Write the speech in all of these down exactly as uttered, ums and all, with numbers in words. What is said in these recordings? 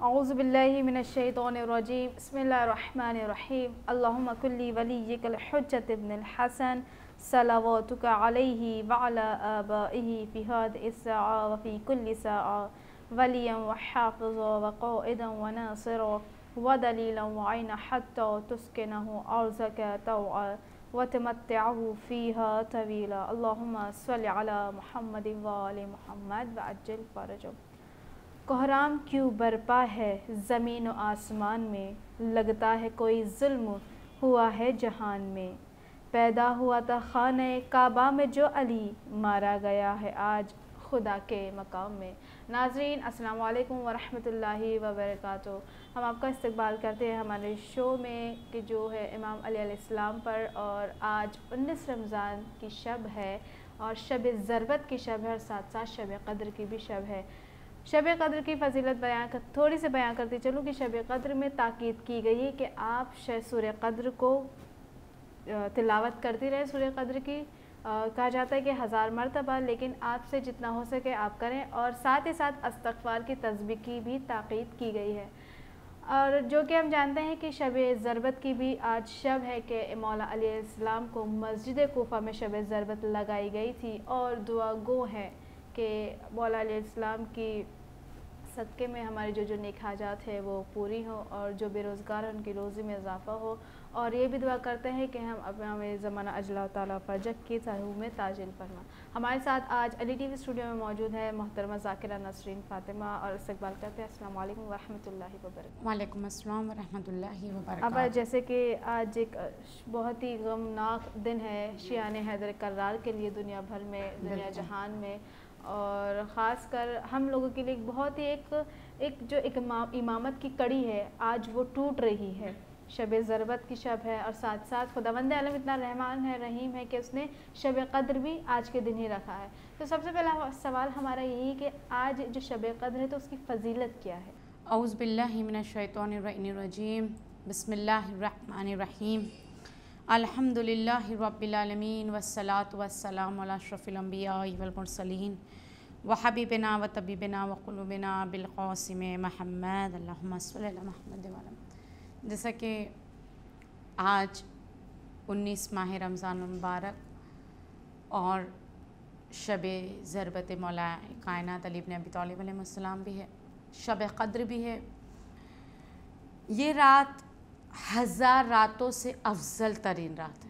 औज़ु बिल्लाहि मिनश्शैतानिर्रजीम बिस्मिल्लाहिर्रहमानिर्रहीम अल्लाहुम्मा कुल्ली वलिय्यिकल हुज्जत इब्नुल हसन सलावतुका अलैहि व अला आबाइहि फी हादिहि स्साआ व फी कुल्ली साआ वलिय्यन व हाफ़िज़ा व क़ाइदन व नासिरा व दलीलन व ऐना हत्ता तुस्किनहु अर्ज़का तौआ व तुमत्तिअहु फ़ीहा तवीला अल्लाहुम्मा सल्लि अला मुहम्मद व आलि मुहम्मद व अज्जिल फ़रजहु। कोहराम क्यों बरपा है ज़मीन व आसमान में, लगता है कोई ज़ुल्म हुआ है जहान में। पैदा हुआ था खाने काबा में जो अली, मारा गया है आज खुदा के मकाम में। नाज़रीन अस्सलाम वालेकुम व रहमतुल्लाहि व बरकातुहू। हम आपका इस्तकबाल करते हैं हमारे शो में कि जो है इमाम अली अलैहिस्सलाम पर, और आज उन्नीस रमज़ान की शब है और शब ज़रबत की शब है और साथ साथ शब क़द्र की भी शब है। शब क़द्र की फ़जीलत बयान कर थोड़ी सी बयान करती चलूँ कि शब क़द्र में ताकीद की गई है कि आप सूरह क़द्र को तिलावत करती रहे। सूरह क़द्र की आ, कहा जाता है कि हज़ार मरतबा, लेकिन आपसे जितना हो सके आप करें, और साथ ही साथ इस्तग़फ़ार की तस्बीह की भी ताकीद की गई है। और जो कि हम जानते हैं कि शब ज़रबत की भी आज शब है कि मौला अली अलैहिस्सलाम को मस्जिद कोफ़ा में शब ज़रबत लगाई गई थी, और दुआ गो है कि मौला अलैहिस्सलाम की सदक़े में हमारी जो जो नेक हाजात है वो पूरी हो, और जो बेरोज़गार हैं उनकी रोज़ी में इजाफ़ा हो। और ये भी दुआ करते हैं कि हम अपने हमें ज़माना अल्लाह ताला फजक की साहू में ताजिल फरमा। हमारे साथ आज अली टी वी स्टूडियो में मौजूद है मोहतरमा ज़ाकिरा नसरीन फ़ातिमा, और इस्तकबाल करते हैं। अस्सलाम वालेकुम व रहमतुल्लाहि व बरकातुहू। वालेकुम अस्सलाम व रहमतुल्लाहि व बरकातुहू। अब जैसे कि आज एक बहुत ही गमनाक दिन है शियाने हैदर कर्रार के लिए दुनिया भर में, दुनिया जहान में, और ख़ास कर हम लोगों के लिए बहुत ही एक एक जो एक इमामत की कड़ी है आज वो टूट रही है। शब ज़रबत की शब है, और साथ साथ खुदावंद आलम इतना रहमान है, रहीम है कि उसने शब क़द्र भी आज के दिन ही रखा है। तो सबसे पहला सवाल हमारा यही कि आज जो शब क़द्र है तो उसकी फ़जीलत क्या है? औज़ु बिल्लाहि मिनश्शैतानिर्रजीम बिस्मिल्लाहिर्रहमानिर्रहीम अल्हम्दुलिल्लाहि रब्बिल आलमीन वस्सलातु वस्सलामु अला अशरफिल अंबिया वल मुरसलीन व हबीबिना व तबीबिना व क़ुलूबिना बिल क़ासिम मुहम्मद अल्लाहुम्मा सल्लि अला मुहम्मद व अला। जैसा कि आज उन्नीस माह रमज़ान मुबारक और शब ज़रबत मौला कायनात अली इब्न अबी तालिब अलैहिस्सलाम भी है, शब क़द्र भी है। ये रात हज़ार रातों से अफजल तरीन रात है।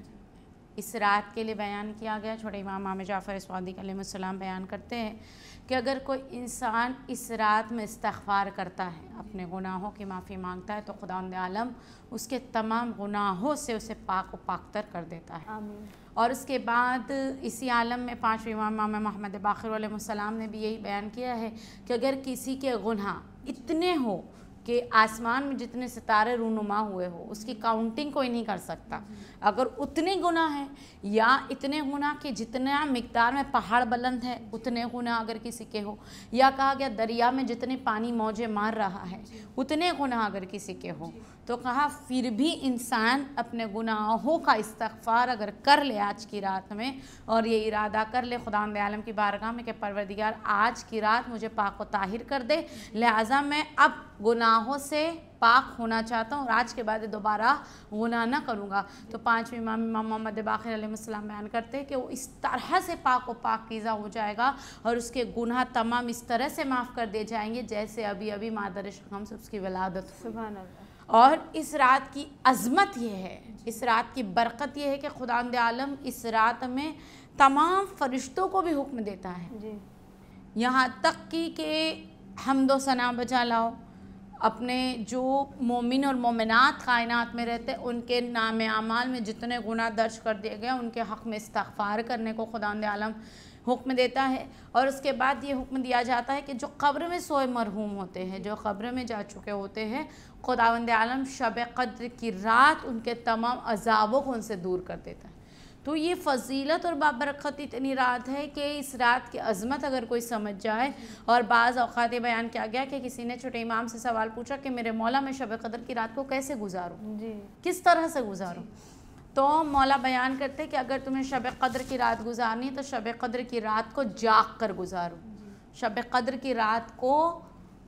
इस रात के लिए बयान किया गया, छोटे इमाम इमाम जाफ़र स्वादिक़ अलैहिस्सलाम बयान करते हैं कि अगर कोई इंसान इस रात में इस्तग़फ़ार करता है, अपने गुनाहों की माफ़ी मांगता है, तो खुदावंद आलम उसके तमाम गुनाहों से उसे पाक व पाकतर कर देता है। आमीन। और उसके बाद इसी आलम में पाँचवें इमाम इमाम मोहम्मद बाक़िर अलैहिस्सलाम ने भी यही बयान किया है कि अगर किसी के गुनाह इतने हो कि आसमान में जितने सितारे रूनुमा हुए हो उसकी काउंटिंग कोई नहीं कर सकता, अगर उतने गुनाह हैं, या इतने गुनाह कि जितना मिक़दार में पहाड़ बुलंद है उतने गुनाह अगर किसी के हो, या कहा गया दरिया में जितने पानी मौजें मार रहा है उतने गुनाह अगर किसी के हो, तो कहा फिर भी इंसान अपने गुनाहों का इस्तग़फ़ार अगर कर ले आज की रात में, और ये इरादा कर ले खुदावंद आलम की बारगाह में कि परवरदिगार आज की रात मुझे पाक व ताहिर कर दे, लिहाजा मैं अब गुनाहों से पाक होना चाहता हूँ और आज के बाद दोबारा गुनाह ना करूँगा। तो पाँचवें इमाम इमाम मोहम्मद बाक़िर अलैहिस्सलाम बयान करते हैं कि वो इस तरह से पाक व पाकीज़ा हो जाएगा और उसके गुनाह तमाम इस तरह से माफ़ कर दिए जाएंगे जैसे अभी अभी मादर शक़म से उसकी विलादत। सुभान अल्लाह। और इस रात की अज़मत ये है, इस रात की बरकत ये है कि खुदावंद आलम इस रात में तमाम फरिश्तों को भी हुक्म देता है जी, यहाँ तक कि कि हम्दो सना बजा लाओ, अपने जो मोमिन और मोमिनात कायनात में रहते उनके नाम आमाल में जितने गुनाह दर्ज कर दिए गए उनके हक़ में इस्तग़फ़ार करने को खुदावंद आलम हुक्म देता है। और उसके बाद ये हुक्म दिया जाता है कि जो कब्र में सोए मरहूम होते हैं, जो कब्र में जा चुके होते हैं, खुदावंद आलम शब क़द्र की रात उनके तमाम अज़ाबों को उनसे दूर कर देता है। तो ये फ़जीलत और बाबरकत इतनी रात है कि इस रात की अज़मत अगर कोई समझ जाए, और बाज़ औक़ात बयान किया गया कि किसी ने छोटे इमाम से सवाल पूछा कि मेरे मौला मैं शब क़द्र की रात को कैसे गुजारूँ जी, किस तरह से गुजारूँ, तो मौला बयान करते कि अगर तुम्हें शब क़द्र की रात गुजारनी है तो शब क़द्र की रात को जाग कर गुजारो, शब क़द्र की रात को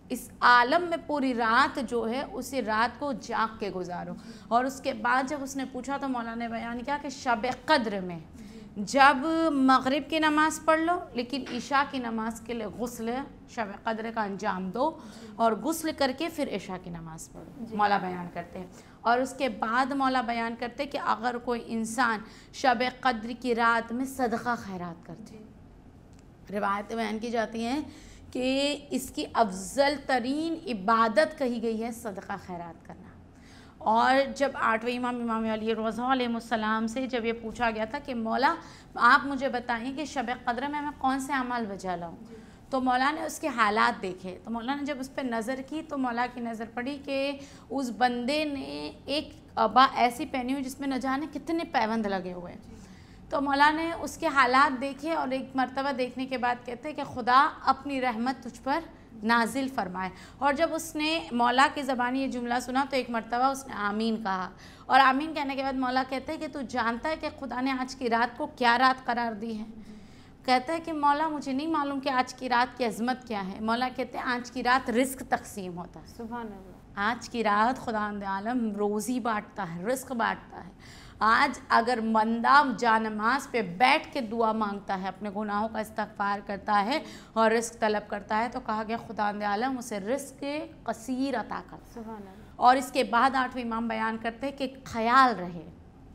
اس عالم میں پوری رات جو ہے اسی رات کو جاگ کے گزارو. اور اس کے بعد جب اس نے پوچھا تو مولا نے بیان کیا کہ شب قدر میں جب مغرب کی نماز پڑھ لو لیکن عشاء کی نماز کے لیے غسل شب قدر کا انجام دو اور غسل کر کے پھر عشاء کی نماز پڑھو. مولا بیان کرتے ہیں. اور اس کے بعد مولا بیان کرتے کہ اگر کوئی انسان شب قدر کی رات میں صدقہ خیرات کرتے, روایتیں بیان کی جاتی ہیں کہ اس کی افضل ترین عبادت کہی گئی ہے صدقہ خیرات کرنا. اور جب آٹھویں امام امام علی روضہ علیہ السلام سے جب یہ پوچھا گیا تھا کہ مولا آپ مجھے بتائیں کہ شب قدر میں میں کون سے اعمال بجا لاؤں, تو مولا نے اس کے حالات دیکھے. تو مولا نے جب اس پہ نظر کی تو مولا کی نظر پڑی کہ اس بندے نے ایک ابا ایسی پہنی ہوئی جس میں نہ جانے کتنے پیوند لگے ہوئے. تو مولا نے اس کے حالات دیکھے اور ایک مرتبہ دیکھنے کے بعد کہتے ہیں کہ خدا اپنی رحمت تجھ پر نازل فرمائے. اور جب اس نے مولا کی زبانی یہ جملہ سنا تو ایک مرتبہ اس نے آمین کہا. اور آمین کہنے کے بعد مولا کہتے ہیں کہ تو جانتا ہے کہ خدا نے آج کی رات کو کیا رات قرار دی ہے؟ کہتا ہے کہ مولا مجھے نہیں معلوم کہ آج کی رات کی عظمت کیا ہے. مولا کہتے ہیں آج کی رات رزق تقسیم ہوتا ہے. سبحان اللہ. آج کی رات خداوند عالم روزی بانٹتا ہے, رزق بانٹتا ہے. آج اگر بندہ جانماز پہ بیٹھ کے دعا مانگتا ہے, اپنے گناہوں کا استغفار کرتا ہے اور رزق طلب کرتا ہے تو کہا گیا خداوند عالم اسے رزق کثیر عطا کرتا ہے. سبحان اللہ. اور اس کے بعد آٹھویں امام بیان کرتے ہیں کہ خیال رہے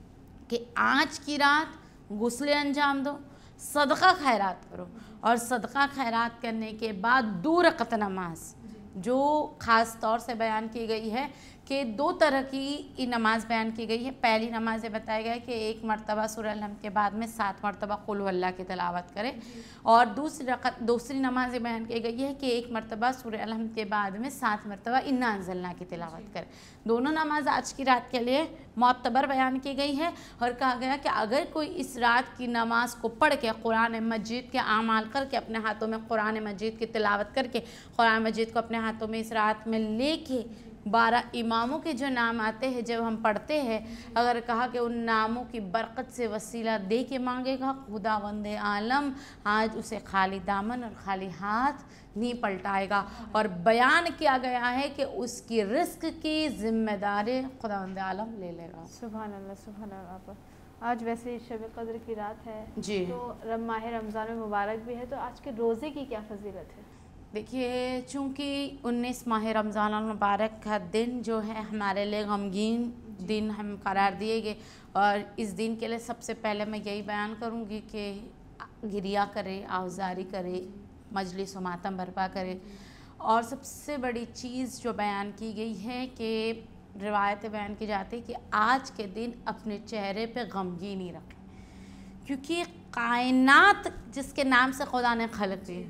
کہ آج کی رات غسل انجام دو, صدقہ خیرات کرو. اور صدقہ خیرات کرنے کے بعد دو رکعت نماز جو خاص طور سے بیان کی گئی ہے کہ دو طرح کی نماز بیان کی گئی ہے. پہلی نماز یہ بتایا گیا ہے کہ ایک مرتبہ سورہ الحمد کے بعد میں سات مرتبہ قل اللہ کی تلاوت کرے, اور دوسری رکعت دوسری نماز یہ بیان کی گئی ہے کہ ایک مرتبہ سورہ الحمد کے بعد میں سات مرتبہ انا انزلنا کی تلاوت کرے. دونوں نماز آج کی رات کے لیے معتبر بیان کی گئی ہے. اور کہا گیا کہ اگر کوئی اس رات کی نماز کو پڑھ کے قرآن مجید کے اعمال کر کے اپنے ہاتھوں میں قرآن مجید کی تلاوت کر کے قرآن مجید کو اپنے ہاتھوں میں اس رات میں لے کے بارہ اماموں کے جو نام آتے ہیں جب ہم پڑھتے ہیں, اگر کہا کہ ان ناموں کی برکت سے وسیلہ دے کے مانگے گا خداوند عالم آج اسے خالی دامن اور خالی ہاتھ نہیں پلٹائے گا. اور بیان کیا گیا ہے کہ اس کی رزق کی ذمہ داری خداوند عالم لے لے گا. سبحان اللہ. سبحان اللہ. آج ویسے شب قدر کی رات ہے جی, تو ماہ رمضان مبارک بھی ہے, تو آج کے روزے کی کیا فضیلت ہے؟ دیکھیے چونکہ انیس ماہ رمضان المبارک کا دن جو ہے ہمارے لیے غمگین دن ہم قرار دیے گئے, اور اس دن کے لیے سب سے پہلے میں یہی بیان کروں گی کہ گریہ کرے, آوزاری کرے, مجلس و ماتم برپا کرے. اور سب سے بڑی چیز جو بیان کی گئی ہے کہ روایت بیان کی جاتی ہے کہ آج کے دن اپنے چہرے پہ غمگین ہی رکھیں, کیونکہ کائنات جس کے نام سے خدا نے خلق کی,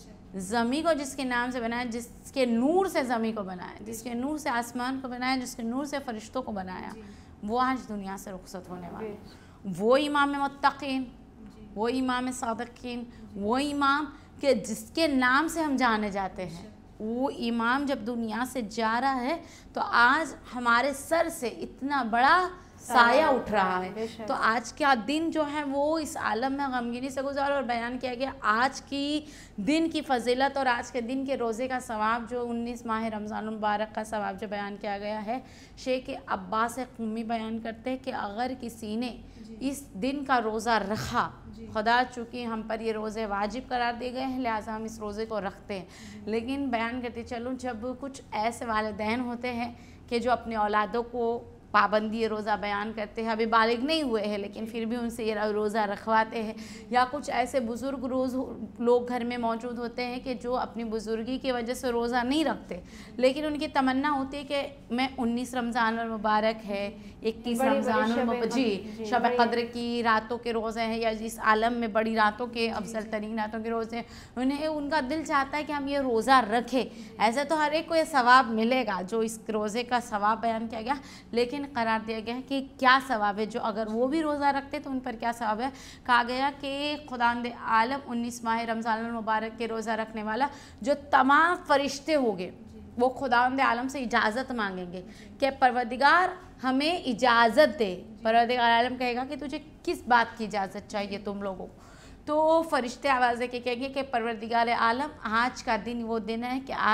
زمین کو جس کے نام سے بنایا, جس کے نور سے زمین کو بنایا, جس کے نور سے آسمان کو بنایا, جس کے نور سے فرشتوں کو بنایا, وہ آج دنیا سے رخصت ہونے والے. وہ امام متقین, وہ امام صادقین, وہ امام کہ جس کے نام سے ہم جانے جاتے ہیں, وہ امام جب دنیا سے جا رہا ہے تو آج ہمارے سر سے اتنا بڑا سایہ اٹھ رہا ہے. تو آج کا دن جو ہے وہ اس عالم میں غمگینی سے گزارا. اور بیان کیا گیا آج کی دن کی فضیلت اور آج کے دن کے روزے کا ثواب, جو انیس ماہ رمضان المبارک کا ثواب جو بیان کیا گیا ہے. شیخ عباس قمی بیان کرتے ہیں کہ اگر کسی نے اس دن کا روزہ رکھا, خدا چونکہ ہم پر یہ روزے واجب قرار دیے گئے ہیں لہٰذا ہم اس روزے کو رکھتے ہیں, لیکن بیان کرتے چلوں جب کچھ ایسے والدین ہوتے ہیں کہ جو اپنی اولادوں کو پابندی روزہ بیان کرتے ہیں, ابھی بالغ نہیں ہوئے ہیں لیکن پھر بھی ان سے یہ روزہ رکھواتے ہیں, یا کچھ ایسے بزرگ روز لوگ گھر میں موجود ہوتے ہیں کہ جو اپنی بزرگی کی وجہ سے روزہ نہیں رکھتے, لیکن ان کی تمنا ہوتی ہے کہ میں انیس رمضان المبارک ہے, اکیس رمضان المبارک, جی شب قدر کی راتوں کے روزے ہیں, یا جس عالم میں بڑی راتوں کے افضل ترین راتوں کے روزے ہیں, انہیں ان کا دل چاہتا ہے کہ ہم یہ روزہ رکھیں. ایسے تو ہر ایک کو یہ ثواب ملے گا جو اس روزے کا ثواب بیان کیا گیا, لیکن قرار دیا گیا ہے کہ کیا ثواب ہے, جو اگر وہ بھی روزہ رکھتے تو ان پر کیا ثواب ہے. کہا گیا کہ خداوند عالم انیس ماہ رمضان المبارک کے روزہ رکھنے والا جو تمام فرشتے ہوں گے وہ خداوند عالم سے اجازت مانگیں گے کہ پروردگار ہمیں اجازت دے. پروردگار عالم کہے گا کہ تجھے کس بات کی اجازت چاہیے تم لوگوں, تو فرشتے آواز دے کے کہیں گے کہ پروردگار عالم آج کا دن وہ دن ہے کہ آج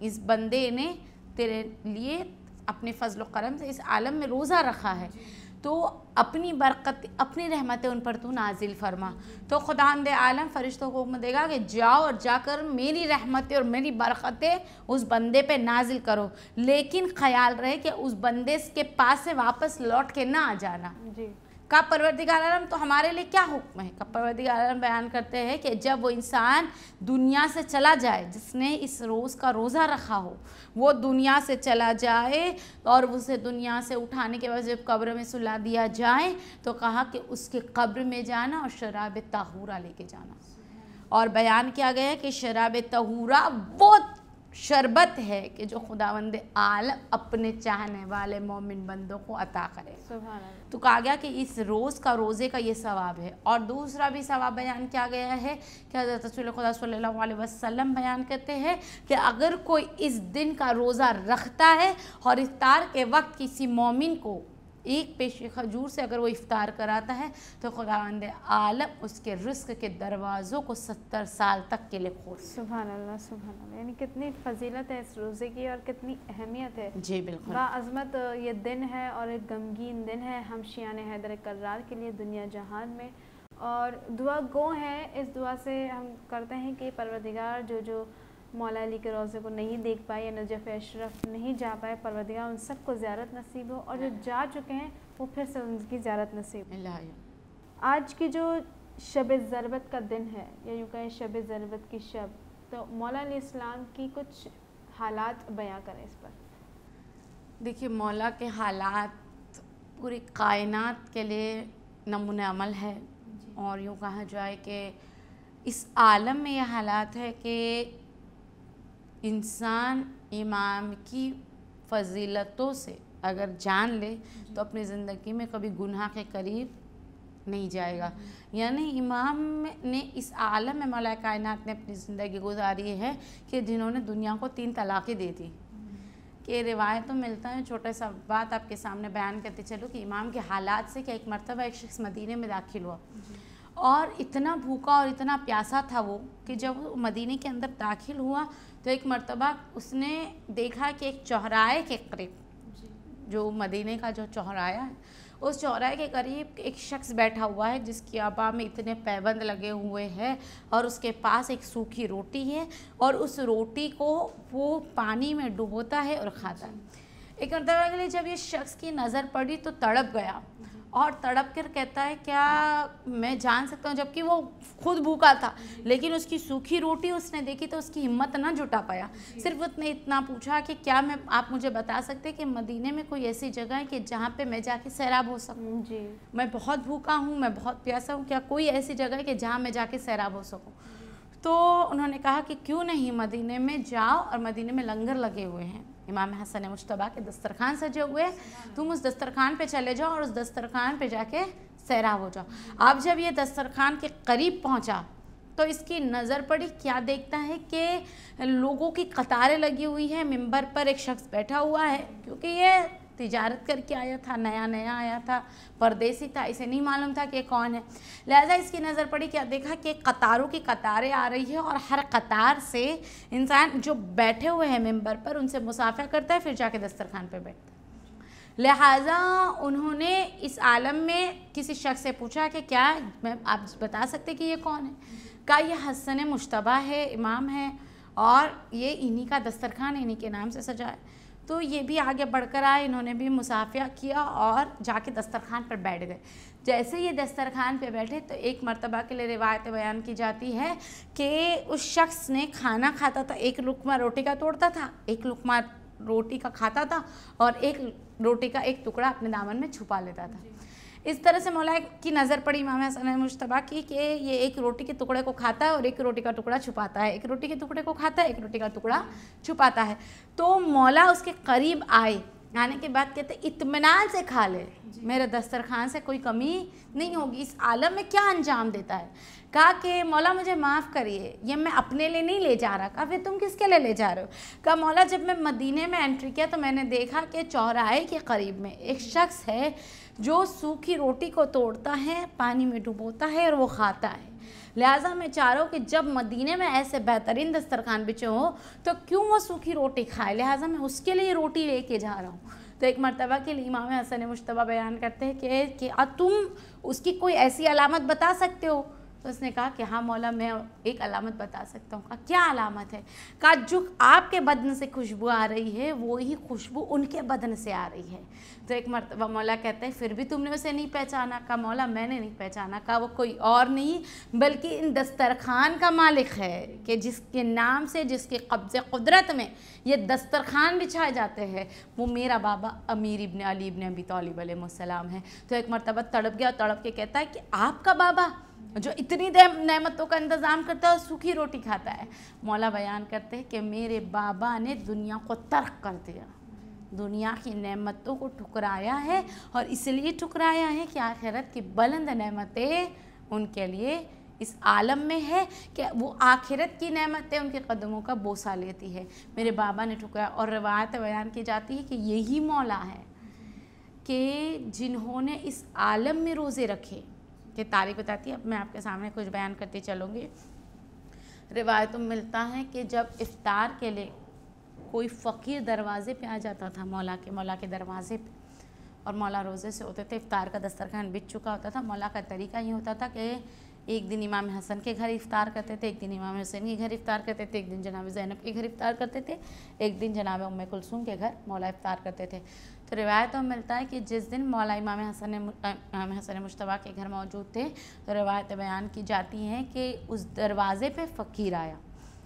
اس بندے نے تیرے لیے اپنے فضل و کرم سے اس عالم میں روزہ رکھا ہے تو اپنی برکت اپنی رحمتیں ان پر تو نازل فرما. تو خداوند عالم فرشتوں کو حکم دے گا کہ جاؤ اور جا کر میری رحمتیں اور میری برکتیں اس بندے پہ نازل کرو, لیکن خیال رہے کہ اس بندے کے پاس سے واپس لوٹ کے نہ آ جانا. جی کا پروردگار عالم تو ہمارے لیے کیا حکم ہے؟ کا پروردگار عالم بیان کرتے ہیں کہ جب وہ انسان دنیا سے چلا جائے, جس نے اس روز کا روزہ رکھا ہو, وہ دنیا سے چلا جائے اور اسے دنیا سے اٹھانے کے بعد جب قبر میں سلا دیا جائے تو کہا کہ اس کے قبر میں جانا اور شراب طہورہ لے کے جانا. اور بیان کیا گیا ہے کہ شراب طہورہ وہ شربت ہے کہ جو خداوند عالم اپنے چاہنے والے مومن بندوں کو عطا کرے. سبحان اللہ. تو کہا گیا کہ اس روز کا روزے کا یہ ثواب ہے. اور دوسرا بھی ثواب بیان کیا گیا ہے کہ حضرت رسول خدا صلی اللہ علیہ وسلم بیان کرتے ہیں کہ اگر کوئی اس دن کا روزہ رکھتا ہے اور افطار کے وقت کسی مومن کو ایک پیشی کھجور سے اگر وہ افطار کراتا ہے تو خداوند عالم اس کے رزق کے دروازوں کو ستر سال تک کے لیے کھول. سبحان اللہ سبحان اللہ. یعنی کتنی فضیلت ہے اس روزے کی اور کتنی اہمیت ہے. جی بالکل. با عظمت یہ دن ہے اور ایک غمگین دن ہے ہم شیعان حیدر کرار کے لیے دنیا جہان میں. اور دعا گو ہے, اس دعا سے ہم کرتے ہیں کہ پروردگار جو جو مولا علی کے روزے کو نہیں دیکھ پائے یا نجف اشرف نہیں جا پائے, پروردگار ان سب کو زیارت نصیب ہو, اور جو جا چکے ہیں وہ پھر سے ان کی زیارت نصیب ہو. آج کی جو شب ضربت کا دن ہے یا یوں کہیں شب ضربت کی شب, تو مولا علیہ السلام کی کچھ حالات بیان کریں اس پر. دیکھیے مولا کے حالات پوری کائنات کے لیے نمونہ عمل ہے. اور یوں کہا جائے کہ اس عالم میں یہ حالات ہے کہ انسان امام کی فضیلتوں سے اگر جان لے تو اپنی زندگی میں کبھی گناہ کے قریب نہیں جائے گا. یعنی امام نے اس عالم میں مولا کائنات نے اپنی زندگی گزاری ہے کہ جنہوں نے دنیا کو تین طلاقیں دی تھی. کہ روایتوں ملتا ہے, چھوٹا سا بات آپ کے سامنے بیان کرتے چلو کہ امام کے حالات سے کہ ایک مرتبہ ایک شخص مدینے میں داخل ہوا اور اتنا بھوکا اور اتنا پیاسا تھا وہ کہ جب وہ مدینے کے اندر داخل ہوا تو ایک مرتبہ اس نے دیکھا کہ ایک چوراہے کے قریب, جو مدینے کا جو چوراہا ہے, اس چوراہے کے قریب ایک شخص بیٹھا ہوا ہے جس کی آبا میں اتنے پیبند لگے ہوئے ہیں اور اس کے پاس ایک سوکھی روٹی ہے اور اس روٹی کو وہ پانی میں ڈبوتا ہے اور کھاتا ہے. ایک مرتبہ کے لیے جب یہ شخص کی نظر پڑی تو تڑپ گیا اور تڑپ کر کہتا ہے کیا میں جان سکتا ہوں, جبکہ وہ خود بھوکا تھا لیکن اس کی سوکھی روٹی اس نے دیکھی تو اس کی ہمت نہ جٹا پایا. صرف اس نے اتنا پوچھا کہ کیا میں آپ مجھے بتا سکتے کہ مدینے میں کوئی ایسی جگہ ہے کہ جہاں پہ میں جا کے سیراب ہو سکوں؟ جی میں بہت بھوکا ہوں, میں بہت پیاسا ہوں, کیا کوئی ایسی جگہ ہے کہ جہاں میں جا کے سیراب ہو سکوں؟ تو انہوں نے کہا کہ کیوں نہیں, مدینے میں جاؤ اور مدینے میں لنگر لگے ہوئے ہیں, امام حسن مجتبیٰ کے دسترخوان سجے ہوئے, تم اس دسترخوان پہ چلے جاؤ اور اس دسترخوان پہ جا کے سیراب ہو جاؤ. اب جب یہ دسترخوان کے قریب پہنچا تو اس کی نظر پڑی, کیا دیکھتا ہے کہ لوگوں کی قطاریں لگی ہوئی ہیں, منبر پر ایک شخص بیٹھا ہوا ہے, کیونکہ یہ تجارت کر کے آیا تھا, نیا نیا آیا تھا, پردیسی تھا, اسے نہیں معلوم تھا کہ کون ہے. لہذا اس کی نظر پڑی, کیا دیکھا کہ قطاروں کی قطاریں آ رہی ہے اور ہر قطار سے انسان جو بیٹھے ہوئے ہیں منبر پر ان سے مصافحہ کرتا ہے, پھر جا کے دسترخوان پہ بیٹھتا ہے. لہٰذا انہوں نے اس عالم میں کسی شخص سے پوچھا کہ کیا میں آپ بتا سکتے کہ یہ کون ہے؟ کہا یہ حسن مجتبیٰ ہے, امام ہے, اور یہ انہی کا دسترخوان انہی کے نام سے سجا ہے. تو یہ بھی آگے بڑھ کر آئے, انہوں نے بھی مصافحہ کیا اور جا کے دسترخوان پر بیٹھ گئے. جیسے یہ دسترخوان پہ بیٹھے تو ایک مرتبہ کے لیے روایت بیان کی جاتی ہے کہ اس شخص نے کھانا کھاتا تھا, ایک لقمہ روٹی کا توڑتا تھا, ایک لقمہ روٹی کا کھاتا تھا اور ایک روٹی کا ایک ٹکڑا اپنے دامن میں چھپا لیتا تھا. اس طرح سے مولا کی نظر پڑی امام حسن مجتبیٰ کی کہ یہ ایک روٹی کے ٹکڑے کو کھاتا ہے اور ایک روٹی کا ٹکڑا چھپاتا ہے, ایک روٹی کے ٹکڑے کو کھاتا ہے, ایک روٹی کا ٹکڑا چھپاتا ہے. تو مولا اس کے قریب آئے, آنے کے بعد کہتے اطمینان سے کھا لے, میرے دسترخوان سے کوئی کمی نہیں ہوگی, اس عالم میں کیا انجام دیتا ہے. کہا کہ مولا مجھے معاف کریے, یہ میں اپنے لیے نہیں لے جا رہا. کہا پھر تم کس کے لیے لے جا رہے ہو؟ کہا مولا جب میں مدینے میں انٹری کیا تو میں نے دیکھا کہ چوراہے کے قریب میں ایک شخص ہے جو سوکھی روٹی کو توڑتا ہے، پانی میں ڈبوتا ہے اور وہ کھاتا ہے۔ لہٰذا میں چاہ رہا ہوں کہ جب مدینے میں ایسے بہترین دسترخوان بچے ہوں تو کیوں وہ سوکھی روٹی کھائے، لہٰذا میں اس کے لیے روٹی لے کے جا رہا ہوں۔ تو ایک مرتبہ کے لیے امام حسن مجتبیٰ بیان کرتے ہیں کہ کہ تم اس کی کوئی ایسی علامت بتا سکتے ہو؟ تو اس نے کہا کہ ہاں مولا میں ایک علامت بتا سکتا ہوں۔ کہا کیا علامت ہے؟ کہا جو آپ کے بدن سے خوشبو آ رہی ہے وہی خوشبو ان کے بدن سے آ رہی ہے۔ تو ایک مرتبہ مولا کہتے ہیں پھر بھی تم نے اسے نہیں پہچانا؟ کہا مولا میں نے نہیں پہچانا۔ کہا وہ کوئی اور نہیں بلکہ ان دسترخوان کا مالک ہے کہ جس کے نام سے، جس کے قبض قدرت میں یہ دسترخوان بچھائے جاتے ہیں، وہ میرا بابا امیر ابن علی ابن ابی طالب علیہ السلام ہے۔ تو ایک مرتبہ تڑپ گیا، تڑپ کے کہتا ہے کہ آپ کا بابا جو اتنی نعمتوں کا انتظام کرتا ہے اور سوکھی روٹی کھاتا ہے؟ مولا بیان کرتے ہیں کہ میرے بابا نے دنیا کو ترک کر دیا، دنیا کی نعمتوں کو ٹھکرایا ہے، اور اس لیے ٹھکرایا ہے کہ آخرت کی بلند نعمتیں ان کے لیے اس عالم میں ہے کہ وہ آخرت کی نعمتیں ان کے قدموں کا بوسہ لیتی ہے۔ میرے بابا نے ٹھکرایا۔ اور روایت بیان کی جاتی ہے کہ یہی مولا ہے کہ جنہوں نے اس عالم میں روزے رکھے، کہ تاریخ بتاتی ہے، اب میں آپ کے سامنے کچھ بیان کرتی چلوں گی۔ روایتوں میں ملتا ہے کہ جب افطار کے لیے کوئی فقیر دروازے پہ آ جاتا تھا، مولا کے مولا کے دروازے پہ، اور مولا روزے سے ہوتے تھے، افطار کا دسترخوان بچ چکا ہوتا تھا، مولا کا طریقہ یہ ہوتا تھا کہ ایک دن امام حسن کے گھر افطار کرتے تھے، ایک دن امام حسین کے گھر افطار کرتے تھے، ایک دن جناب زینب کے گھر افطار کرتے تھے، ایک دن جناب ام کلثوم کے گھر مولا افطار کرتے تھے۔ تو روایتوں میں ملتا ہے کہ جس دن مولا امام حسن امام حسن مجتبیٰ کے گھر موجود تھے، تو روایت بیان کی جاتی ہیں کہ اس دروازے پہ فقیر آیا،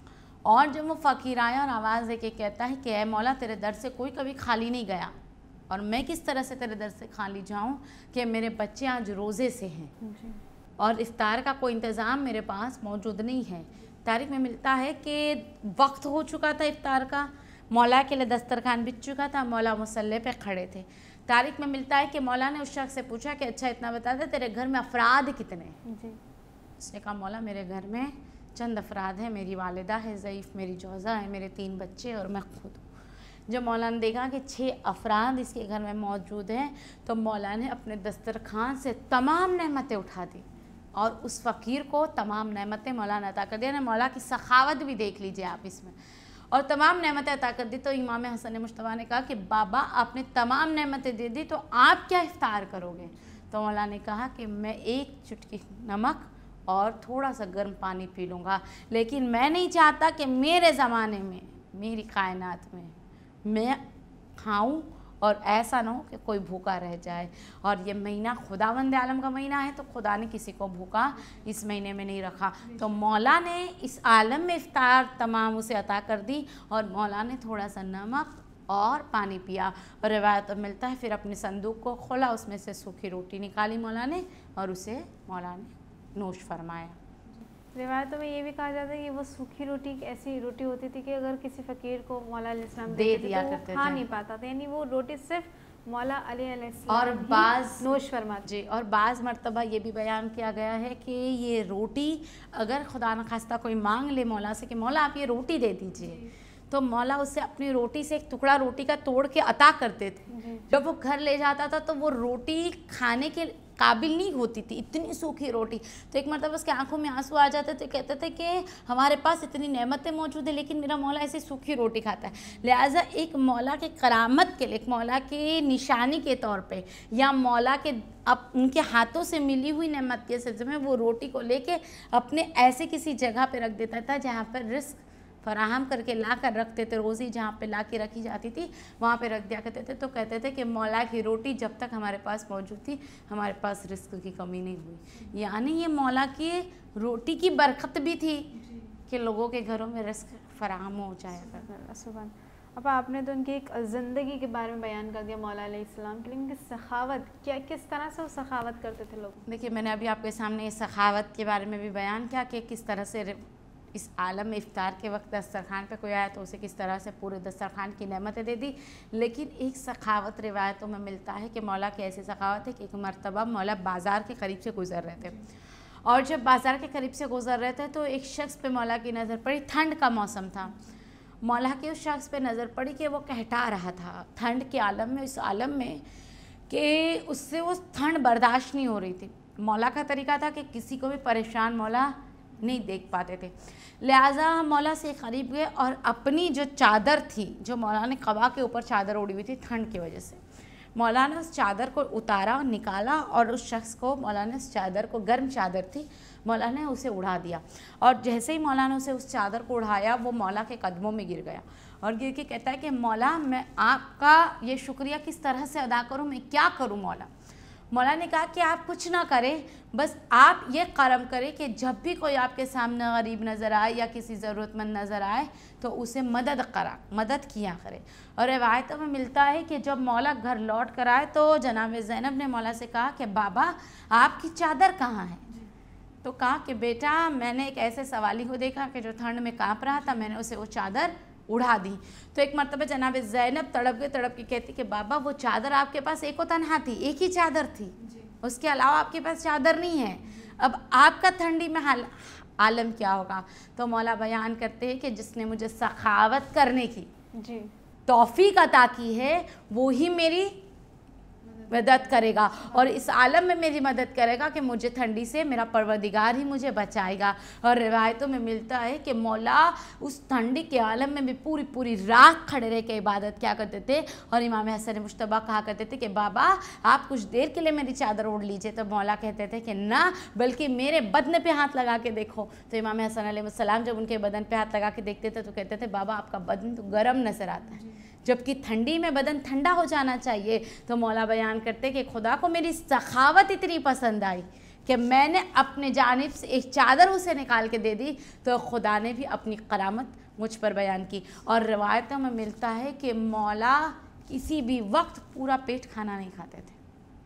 اور جب وہ فقیر آیا اور آواز دے کے کہتا ہے کہ اے مولا تیرے در سے کوئی کبھی خالی نہیں گیا، اور میں کس طرح سے تیرے در سے خالی جاؤں کہ میرے بچے آج روزے سے ہیں اور افطار کا کوئی انتظام میرے پاس موجود نہیں ہے۔ تاریخ میں ملتا ہے کہ وقت ہو چکا تھا افطار کا، مولا کے لیے دسترخوان بچ چکا تھا، مولا مصلی پہ کھڑے تھے۔ تاریخ میں ملتا ہے کہ مولا نے اس شخص سے پوچھا کہ اچھا اتنا بتا دے تیرے گھر میں افراد کتنے ہیں؟ جی اس نے کہا مولا میرے گھر میں چند افراد ہیں، میری والدہ ہے ضعیف، میری جوزہ ہے، میرے تین بچے اور میں خود ہوں۔ جب مولا نے دیکھا کہ چھ افراد اس کے گھر میں موجود ہیں تو مولا نے اپنے دسترخوان سے تمام نعمتیں اٹھا دی اور اس فقیر کو تمام نعمتیں مولا نے عطا کر دیا۔ مولا کی سخاوت بھی دیکھ لیجئے آپ اس میں، اور تمام نعمتیں عطا کر دی۔ تو امام حسن مجتبیٰ نے کہا کہ بابا آپ نے تمام نعمتیں دے دی تو آپ کیا افطار کرو گے؟ تو مولا نے کہا کہ میں ایک چٹکی نمک اور تھوڑا سا گرم پانی پی لوں گا، لیکن میں نہیں چاہتا کہ میرے زمانے میں، میری کائنات میں میں کھاؤں اور ایسا نہ ہو کہ کوئی بھوکا رہ جائے۔ اور یہ مہینہ خداوند عالم کا مہینہ ہے، تو خدا نے کسی کو بھوکا اس مہینے میں نہیں رکھا۔ تو مولا نے اس عالم میں افطار تمام اسے عطا کر دی، اور مولا نے تھوڑا سا نمک اور پانی پیا، اور روایت ملتا ہے پھر اپنے صندوق کو کھولا، اس میں سے سوکھی روٹی نکالی مولا نے اور اسے مولا نے نوش فرمایا۔ روایتوں میں یہ بھی کہا جاتا ہے کہ وہ سوکھی روٹی ایک ایسی روٹی ہوتی تھی کہ اگر کسی فقیر کو مولا علیہ السلام دے دیا تو کرتے کھا تھے، نہیں پاتا تھا، یعنی وہ روٹی صرف مولا علی علیہ السلام اور بعض نوش فرماتے۔ جی اور بعض مرتبہ یہ بھی بیان کیا گیا ہے کہ یہ روٹی اگر خدا نخواستہ کوئی مانگ لے مولا سے کہ مولا آپ یہ روٹی دے دیجئے، تو مولا اسے اپنی روٹی سے ایک ٹکڑا روٹی کا توڑ کے عطا کرتے تھے۔ جب وہ گھر لے جاتا تھا تو وہ روٹی کھانے کے قابل نہیں ہوتی تھی، اتنی سوکھی روٹی۔ تو ایک مرتبہ اس کے آنکھوں میں آنسو آ جاتے تھے، کہتے تھے کہ ہمارے پاس اتنی نعمتیں موجود ہیں لیکن میرا مولا ایسے سوکھی روٹی کھاتا ہے۔ لہٰذا ایک مولا کے کرامت کے لیے، ایک مولا کی نشانی کے طور پہ، یا مولا کے اب ان کے ہاتھوں سے ملی ہوئی نعمت کے سلسلے میں وہ روٹی کو لے کے اپنے ایسے کسی جگہ پہ رکھ دیتا تھا جہاں پر رزق فراہم کر کے لا کر رکھتے تھے، روزی جہاں پہ لا کے رکھی جاتی تھی وہاں پہ رکھ دیا کرتے تھے۔ تو کہتے تھے کہ مولا کی روٹی جب تک ہمارے پاس موجود تھی ہمارے پاس رزق کی کمی نہیں ہوئی، یعنی یہ مولا کی روٹی کی برکت بھی تھی کہ لوگوں کے گھروں میں رزق فراہم ہو جائے گا۔ سبحان۔ اب آپ نے تو ان کی ایک زندگی کے بارے میں بیان کر دیا مولا علیہ السلام کی، لیکن ان کی سخاوت کیا، کس طرح سے وہ سخاوت کرتے تھے لوگ؟ دیکھیے میں نے ابھی آپ کے سامنے اس سخاوت کے بارے میں بھی بیان کیا کہ کس طرح سے اس عالم میں افطار کے وقت دسترخوان پہ کوئی آیا تو اسے کس طرح سے پورے دسترخوان کی نعمتیں دے دی، لیکن ایک سخاوت روایتوں میں ملتا ہے کہ مولا کی ایسی سخاوت ہے کہ ایک مرتبہ مولا بازار کے قریب سے گزر رہے تھے، اور جب بازار کے قریب سے گزر رہے تھے تو ایک شخص پہ مولا کی نظر پڑی، ٹھنڈ کا موسم تھا، مولا کے اس شخص پہ نظر پڑی کہ وہ کہٹا رہا تھا ٹھنڈ کے عالم میں، اس عالم میں کہ اس سے وہ ٹھنڈ برداشت نہیں ہو رہی تھی. مولا کا طریقہ تھا کہ کسی کو بھی پریشان مولا نہیں دیکھ پاتے تھے, لہٰذا مولا سے قریب گئے اور اپنی جو چادر تھی, جو مولا نے قبا کے اوپر چادر اوڑھی ہوئی تھی ٹھنڈ کی وجہ سے, مولا نے اس چادر کو اتارا, نکالا اور اس شخص کو مولا نے اس چادر کو, گرم چادر تھی, مولا نے اسے اڑا دیا. اور جیسے ہی مولا نے اسے اس چادر کو اڑھایا وہ مولا کے قدموں میں گر گیا اور گر کے کہتا ہے کہ مولا میں آپ کا یہ شکریہ کس طرح سے ادا کروں, میں کیا کروں مولا. مولا نے کہا کہ آپ کچھ نہ کریں, بس آپ یہ کرم کریں کہ جب بھی کوئی آپ کے سامنے غریب نظر آئے یا کسی ضرورت مند نظر آئے تو اسے مدد کرا مدد کیا کرے. اور روایتوں میں ملتا ہے کہ جب مولا گھر لوٹ کر آئے تو جناب زینب نے مولا سے کہا کہ بابا آپ کی چادر کہاں ہے؟ تو کہا کہ بیٹا میں نے ایک ایسے سوالی کو دیکھا کہ جو ٹھنڈ میں کانپ رہا تھا, میں نے اسے وہ چادر اڑا دی. تو ایک مرتبہ جناب زینب تڑپ کے تڑپ کے کہتی کہ بابا وہ چادر آپ کے پاس ایک و تنہا تھی, ایک ہی چادر تھی, اس کے علاوہ آپ کے پاس چادر نہیں ہے, اب آپ کا ٹھنڈی میں حال عالم کیا ہوگا. تو مولا بیان کرتے ہیں کہ جس نے مجھے سخاوت کرنے کی جی توفیق عطا کی ہے وہی میری مدد کرے گا اور اس عالم میں میری مدد کرے گا کہ مجھے ٹھنڈی سے میرا پروردگار ہی مجھے بچائے گا. اور روایتوں میں ملتا ہے کہ مولا اس ٹھنڈی کے عالم میں بھی پوری پوری رات کھڑے رہ کے عبادت کیا کرتے تھے. اور امام حسن مجتبیٰ کہا کرتے تھے کہ بابا آپ کچھ دیر کے لیے میری چادر اوڑھ لیجئے, تو مولا کہتے تھے کہ نہ بلکہ میرے بدن پہ ہاتھ لگا کے دیکھو. تو امام حسن علیہ السلام جب ان کے بدن پہ ہاتھ لگا کے دیکھتے تھے تو کہتے تھے بابا آپ کا بدن تو گرم نظر آتا ہے, جبکہ ٹھنڈی میں بدن ٹھنڈا ہو جانا چاہیے. تو مولا بیان کرتے کہ خدا کو میری سخاوت اتنی پسند آئی کہ میں نے اپنے جانب سے ایک چادر اسے نکال کے دے دی, تو خدا نے بھی اپنی کرامت مجھ پر بیان کی. اور روایتوں میں ملتا ہے کہ مولا کسی بھی وقت پورا پیٹ کھانا نہیں کھاتے تھے,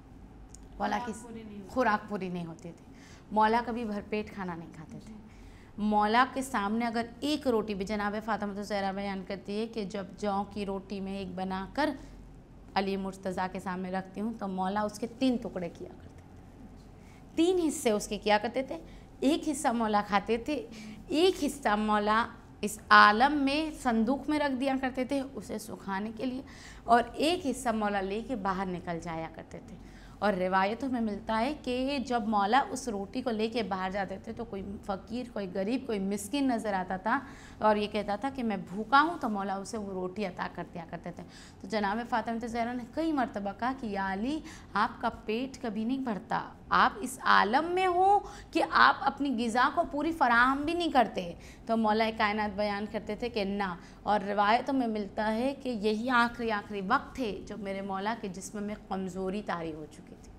مولا کی خوراک پوری نہیں ہوتی تھی, مولا کبھی بھر پیٹ کھانا نہیں کھاتے تھے. مولا کے سامنے اگر ایک روٹی بھی, جناب فاطمہ الزہرا بیان کرتی ہے کہ جب جوں کی روٹی میں ایک بنا کر علی مرتضیٰ کے سامنے رکھتی ہوں تو مولا اس کے تین ٹکڑے کیا کرتے تھے, تین حصے اس کے کیا کرتے تھے. ایک حصہ مولا کھاتے تھے, ایک حصہ مولا اس عالم میں صندوق میں رکھ دیا کرتے تھے اسے سکھانے کے لیے, اور ایک حصہ مولا لے کے باہر نکل جایا کرتے تھے. اور روایتوں میں ملتا ہے کہ جب مولا اس روٹی کو لے کے باہر جاتے تھے تو کوئی فقیر, کوئی غریب, کوئی مسکین نظر آتا تھا اور یہ کہتا تھا کہ میں بھوکا ہوں, تو مولا اسے وہ روٹی عطا کر دیا کرتے تھے. تو جناب فاطمہ الزہرا نے کئی مرتبہ کہا کہ یا علی آپ کا پیٹ کبھی نہیں بھرتا, آپ اس عالم میں ہو کہ آپ اپنی غذا کو پوری فراہم بھی نہیں کرتے. تو مولا کائنات بیان کرتے تھے کہ نہ. اور روایتوں میں ملتا ہے کہ یہی آخری آخری وقت تھے جب میرے مولا کے جسم میں کمزوری طاری ہو چکی تھی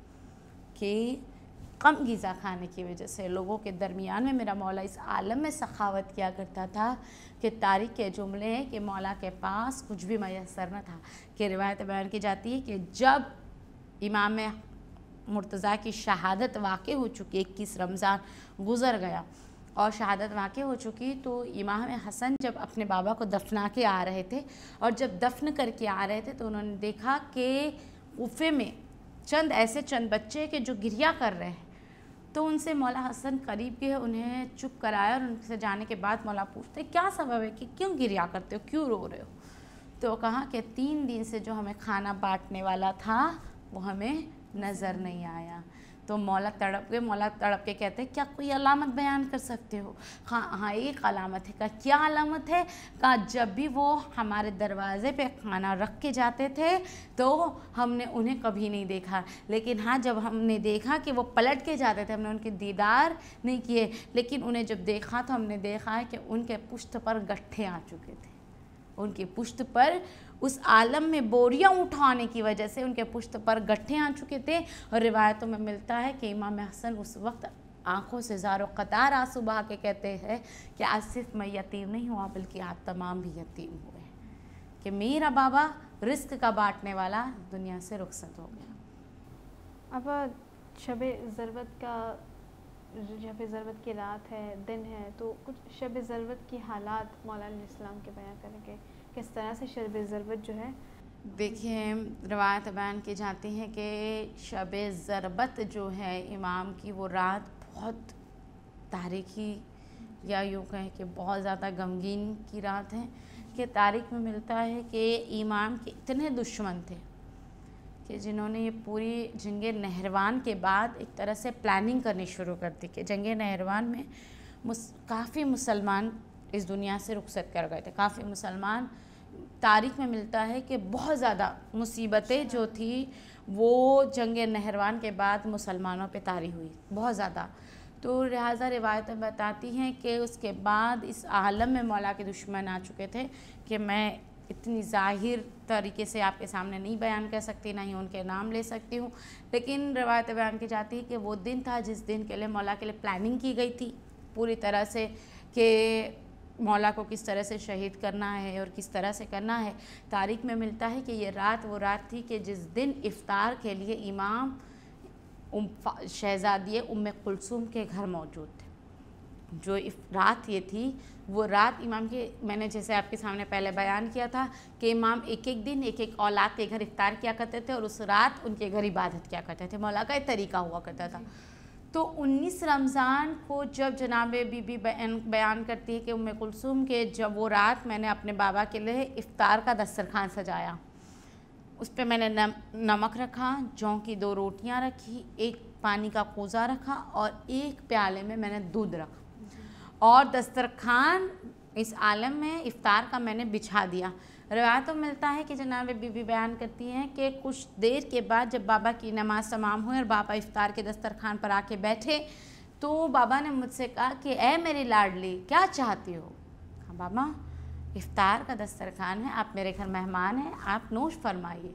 کہ کم غذا کھانے کی وجہ سے لوگوں کے درمیان میں میرا مولا اس عالم میں سخاوت کیا کرتا تھا کہ تاریخ کے جملے ہیں کہ مولا کے پاس کچھ بھی میسر نہ تھا. کہ روایت بیان کی جاتی ہے کہ جب امام مرتضیٰ کی شہادت واقع ہو چکی, اکیس رمضان گزر گیا اور شہادت واقع ہو چکی, تو امام حسن جب اپنے بابا کو دفنا کے آ رہے تھے اور جب دفن کر کے آ رہے تھے تو انہوں نے دیکھا کہ کوفے میں چند ایسے چند بچے کہ جو گریا کر رہے ہیں. تو ان سے مولا حسن قریب گئے, انہیں چپ کرایا اور ان سے جانے کے بعد مولا پوچھتے کیا سبب ہے کہ کیوں گریا کرتے ہو, کیوں رو رہے ہو؟ تو کہا کہ تین دن سے جو ہمیں کھانا بانٹنے والا تھا وہ ہمیں نظر نہیں آیا. تو مولا تڑپ گئے, مولا تڑپ کے کہتے کیا کوئی علامت بیان کر سکتے ہو؟ ہاں ہاں ایک علامت ہے. کہا کیا علامت ہے؟ کہا جب بھی وہ ہمارے دروازے پہ کھانا رکھ کے جاتے تھے تو ہم نے انہیں کبھی نہیں دیکھا, لیکن ہاں جب ہم نے دیکھا کہ وہ پلٹ کے جاتے تھے ہم نے ان کے دیدار نہیں کیے, لیکن انہیں جب دیکھا تو ہم نے دیکھا ہے کہ ان کے پشت پر گٹھے آ چکے تھے, ان کی پشت پر اس عالم میں بوریاں اٹھانے کی وجہ سے ان کے پشت پر گٹھے آ چکے تھے. اور روایتوں میں ملتا ہے کہ امام حسن اس وقت آنکھوں سے زار و قطار آنسو بہا کے کہتے ہیں کہ آج صرف میں یتیم نہیں ہوا بلکہ آپ تمام بھی یتیم ہوئے ہیں کہ میرا بابا رزق کا بانٹنے والا دنیا سے رخصت ہو گیا. اب شب ضرورت کا شب ضرورت کی رات ہے, دن ہے, تو کچھ شب ضرورت کی حالات مولا علیہ السلام کے بیان کریں کہ کس طرح سے شب ضرورت جو ہے. دیکھیں روایت بیان کی جاتی ہے کہ شب ضرورت جو ہے امام کی وہ رات بہت تاریخی یا یوں کہیں کہ بہت زیادہ غمگین کی رات ہے. کہ تاریخ میں ملتا ہے کہ امام کے اتنے دشمن تھے کہ جنہوں نے یہ پوری جنگ نہروان کے بعد ایک طرح سے پلاننگ کرنی شروع کر دی کہ جنگ نہروان میں مس کافی مسلمان اس دنیا سے رخصت کر گئے تھے. کافی مسلمان تاریخ میں ملتا ہے کہ بہت زیادہ مصیبتیں جو تھی وہ جنگ نہروان کے بعد مسلمانوں پہ طاری ہوئی بہت زیادہ. تو لہٰذا روایتیں بتاتی ہیں کہ اس کے بعد اس عالم میں مولا کے دشمن آ چکے تھے کہ میں اتنی ظاہر طریقے سے آپ کے سامنے نہیں بیان کر سکتی, نہ ہی ان کے نام لے سکتی ہوں, لیکن روایت بیان کی جاتی ہے کہ وہ دن تھا جس دن کے لیے مولا کے لیے پلاننگ کی گئی تھی پوری طرح سے کہ مولا کو کس طرح سے شہید کرنا ہے اور کس طرح سے کرنا ہے. تاریخ میں ملتا ہے کہ یہ رات وہ رات تھی کہ جس دن افطار کے لیے امام شہزادی ام کلثوم کے گھر موجود تھے. جو رات یہ تھی وہ رات امام کے, میں نے جیسے آپ کے سامنے پہلے بیان کیا تھا کہ امام ایک ایک دن ایک ایک اولاد کے گھر افطار کیا کرتے تھے اور اس رات ان کے گھر عبادت کیا کرتے تھے. مولا کا ایک طریقہ ہوا کرتا تھا. تو انیس رمضان کو جب جناب بی بی بیان کرتی ہے کہ ام کلثوم کے جب وہ رات میں نے اپنے بابا کے لیے افطار کا دسترخوان سجایا, اس پہ میں نے نمک رکھا, جوں کی دو روٹیاں رکھی, ایک پانی کا کوزہ رکھا اور ایک پیالے میں میں نے دودھ رکھا اور دسترخوان اس عالم میں افطار کا میں نے بچھا دیا. روایتوں میں ملتا ہے کہ جناب بی بی بیان کرتی ہیں کہ کچھ دیر کے بعد جب بابا کی نماز تمام ہوئی اور بابا افطار کے دسترخوان پر آ کے بیٹھے تو بابا نے مجھ سے کہا کہ اے میری لاڈلی کیا چاہتی ہو؟ کہا بابا افطار کا دسترخوان ہے, آپ میرے گھر مہمان ہیں, آپ نوش فرمائیے.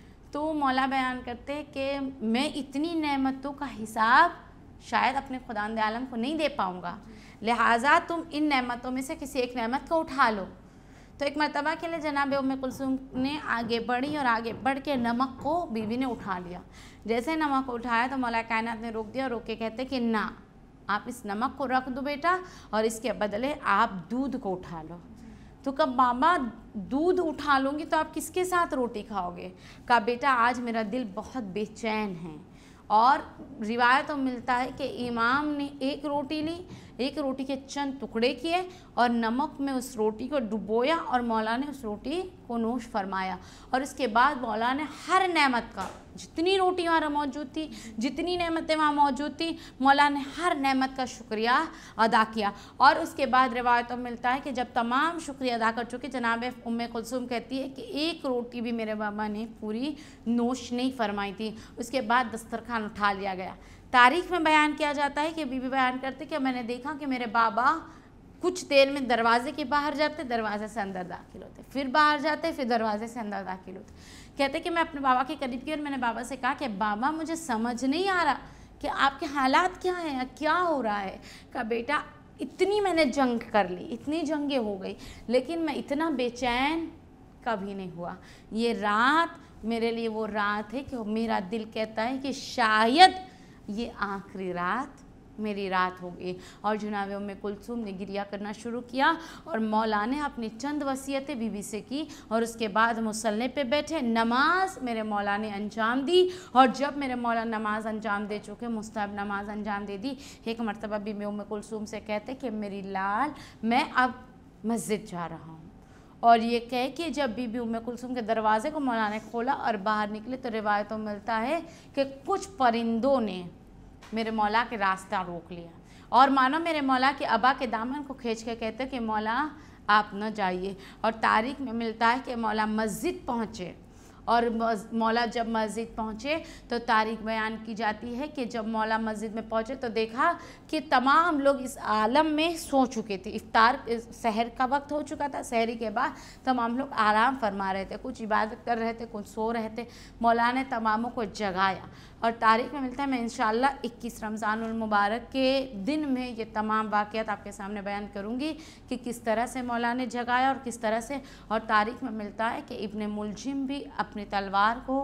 تو مولا بیان کرتے کہ میں اتنی نعمتوں کا حساب شاید اپنے خداوند عالم کو نہیں دے پاؤں گا, لہٰذا تم ان نعمتوں میں سے کسی ایک نعمت کو اٹھا لو. تو ایک مرتبہ کے لیے جناب ام کلثوم نے آگے بڑھی اور آگے بڑھ کے نمک کو بیوی نے اٹھا لیا. جیسے نمک کو اٹھایا تو مولا کائنات نے روک دیا اور روک کے کہتے کہ نہ, آپ اس نمک کو رکھ دو بیٹا اور اس کے بدلے آپ دودھ کو اٹھا لو. تو کہا بابا دودھ اٹھا لوں گی تو آپ کس کے ساتھ روٹی کھاؤ گے؟ کہا بیٹا آج میرا دل بہت بے چین ہے. اور روایتوں ملتا ہے کہ امام نے ایک روٹی لی, ایک روٹی کے چند ٹکڑے کیے اور نمک میں اس روٹی کو ڈبویا اور مولا نے اس روٹی کو نوش فرمایا. اور اس کے بعد مولا نے ہر نعمت کا, جتنی روٹی وہاں موجود تھی, جتنی نعمتیں وہاں موجود تھیں, مولا نے ہر نعمت کا شکریہ ادا کیا. اور اس کے بعد روایتوں میں ملتا ہے کہ جب تمام شکریہ ادا کر چکے جناب ام کلثوم کہتی ہے کہ ایک روٹی بھی میرے بابا نے پوری نوش نہیں فرمائی تھی. اس کے بعد دسترخوان اٹھا لیا گیا. تاریخ میں بیان کیا جاتا ہے کہ بی بی بیان کرتے کہ میں نے دیکھا کہ میرے بابا کچھ دیر میں دروازے کے باہر جاتے, دروازے سے اندر داخل ہوتے, پھر باہر جاتے, پھر دروازے سے اندر داخل ہوتے. کہتے کہ میں اپنے بابا کے قریب کی اور میں نے بابا سے کہا کہ بابا مجھے سمجھ نہیں آ رہا کہ آپ کے حالات کیا ہیں, کیا ہو رہا ہے؟ کہا بیٹا اتنی میں نے جنگ کر لی, اتنی جنگیں ہو گئی, لیکن میں اتنا بے چین کبھی نہیں ہوا. یہ رات میرے لیے وہ رات ہے کہ میرا دل کہتا ہے کہ شاید یہ آخری رات میری رات ہوگی. اور جناب ام کلثوم نے گریہ کرنا شروع کیا اور مولا نے اپنی چند وصیتیں بی بی سے کی اور اس کے بعد مصلی پہ بیٹھے, نماز میرے مولا نے انجام دی. اور جب میرے مولا نماز انجام دے چکے, مستحب نماز انجام دے دی, ایک مرتبہ بی بی ام کلثوم سے کہتے کہ میری لال میں اب مسجد جا رہا ہوں. اور یہ کہہ کہ جب بی بی ام کلثوم کے دروازے کو مولا نے کھولا اور باہر نکلے تو روایتوں میں ملتا ہے کہ کچھ پرندوں نے میرے مولا کے راستہ روک لیا اور مانو میرے مولا کے ابا کے دامن کو کھینچ کے کہتے کہ مولا آپ نہ جائیے. اور تاریخ میں ملتا ہے کہ مولا مسجد پہنچے اور مولا جب مسجد پہنچے تو تاریخ بیان کی جاتی ہے کہ جب مولا مسجد میں پہنچے تو دیکھا کہ تمام لوگ اس عالم میں سو چکے تھے. افطار سحر کا وقت ہو چکا تھا, سحری کے بعد تمام لوگ آرام فرما رہے تھے, کچھ عبادت کر رہے تھے, کچھ سو رہے تھے. مولا نے تماموں کو جگایا اور تاریخ میں ملتا ہے, میں انشاءاللہ اکیس رمضان المبارک کے دن میں یہ تمام واقعات آپ کے سامنے بیان کروں گی کہ کس طرح سے مولا نے جگایا اور کس طرح سے. اور تاریخ میں ملتا ہے کہ ابن ملجم بھی اپنی تلوار کو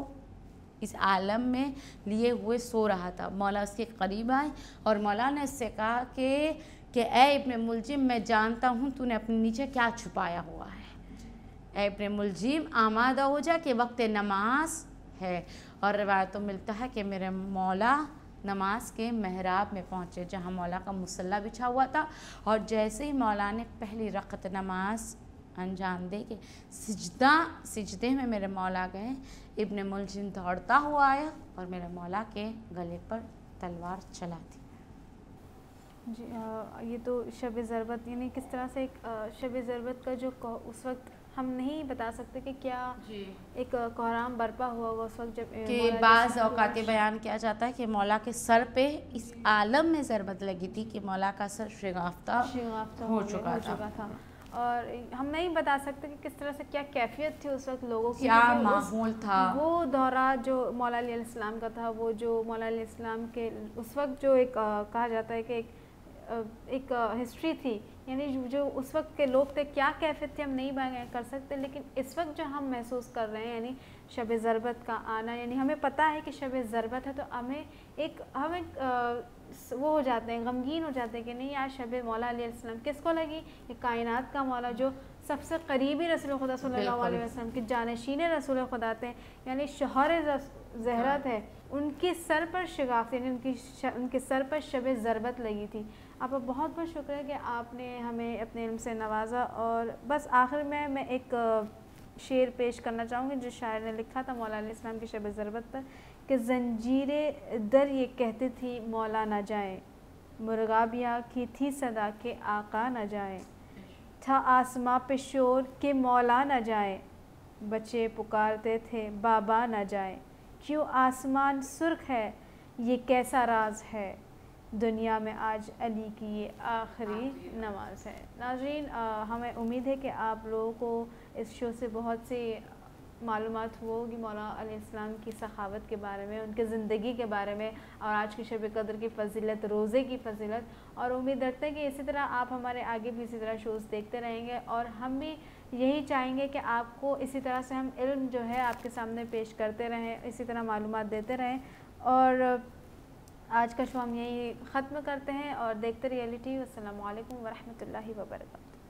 اس عالم میں لیے ہوئے سو رہا تھا. مولا اس کے قریب آئے اور مولا نے اس سے کہا کہ کہ اے ابن ملجم میں جانتا ہوں تو نے اپنے نیچے کیا چھپایا ہوا ہے, اے ابن ملجم آمادہ ہو جا کہ وقت نماز ہے. اور روایتوں ملتا ہے کہ میرے مولا نماز کے محراب میں پہنچے جہاں مولا کا مصلی بچھا ہوا تھا, اور جیسے ہی مولا نے پہلی رکعت نماز انجام دے کہ سجدہ سجدے میں میرے مولا گئے، ابن ملجم دوڑتا ہوا آیا اور میرے مولا کے گلے پر تلوار چلا دی۔ جی یہ تو شب ضربت، یعنی کس طرح سے ایک شب ضربت کا جو اس وقت ہم نہیں بتا سکتے کہ کیا جی ایک کوہرام برپا ہوا ہوگا اس وقت جب کہ بعض اوقات بیان کیا جاتا ہے کہ مولا کے سر پہ اس عالم میں ضربت لگی تھی کہ مولا کا سر شگافتہ ہو چکا تھا، اور ہم نہیں بتا سکتے کہ کس طرح سے کیا کیفیت تھی اس وقت لوگوں کی، کیا ماحول تھا، وہ دورہ جو مولا علیہ السلام کا تھا، وہ جو مولا علیہ السلام کے اس وقت جو ایک کہا جاتا ہے کہ ایک ایک ہسٹری تھی، یعنی جو اس وقت کے لوگ تھے کیا کیفیت تھی ہم نہیں بیان کر سکتے، لیکن اس وقت جو ہم محسوس کر رہے ہیں یعنی شب ضربت کا آنا، یعنی ہمیں پتہ ہے کہ شب ضربت ہے تو ہمیں ایک ہمیں وہ ہو جاتے ہیں، غمگین ہو جاتے ہیں کہ نہیں آج شب مولا علیہ السلام کس کو لگی، یہ کائنات کا مولا جو سب سے قریبی رسول خدا صلی اللہ علیہ وسلم کی جانشین رسول خدا تھے، یعنی شوہر زہرا تھے، ان کے سر پر شگاف، یعنی ان کی ان کے سر پر شب ضربت لگی تھی۔ آپ کا بہت بہت شکریہ کہ آپ نے ہمیں اپنے علم سے نوازا، اور بس آخر میں میں ایک شعر پیش کرنا چاہوں گی جو شاعر نے لکھا تھا مولا علیہ السلام کی شب ضربت پر کہ زنجیر در یہ کہتی تھی مولا نہ جائے، مرغابیاں کی تھی صدا کہ آقا نہ جائے، تھا آسماں پہ شور کہ مولا نہ جائے، بچے پکارتے تھے بابا نہ جائے، کیوں آسمان سرخ ہے یہ کیسا راز ہے، دنیا میں آج علی کی یہ آخری نماز ہے۔ ناظرین ہمیں امید ہے کہ آپ لوگوں کو اس شو سے بہت سی معلومات ہوگی مولا علیہ السلام کی سخاوت کے بارے میں، ان کے زندگی کے بارے میں، اور آج کی شب قدر کی فضیلت، روزے کی فضیلت، اور امید رکھتے ہیں کہ اسی طرح آپ ہمارے آگے بھی اسی طرح شوز دیکھتے رہیں گے، اور ہم بھی یہی چاہیں گے کہ آپ کو اسی طرح سے ہم علم جو ہے آپ کے سامنے پیش کرتے رہیں، اسی طرح معلومات دیتے رہیں، اور آج کا شو ہم یہی ختم کرتے ہیں، اور دیکھتے ریئلٹی۔ السلام علیکم ورحمۃ اللہ وبرکاتہ۔